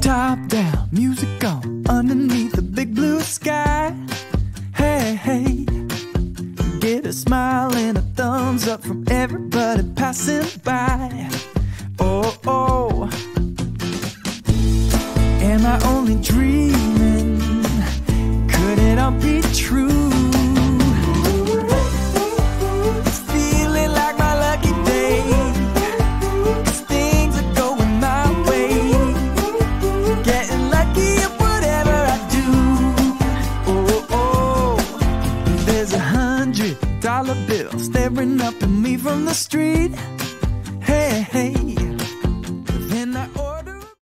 Top down, music on, underneath the big blue sky. Hey, hey, get a smile and a thumbs up from everybody passing by. Oh, oh, am I only dreaming? Could it all be true? It's feeling like my lucky day, 'cause things are going my way. Getting lucky at whatever I do. Oh, oh, there's $100 bill staring up at me from the street.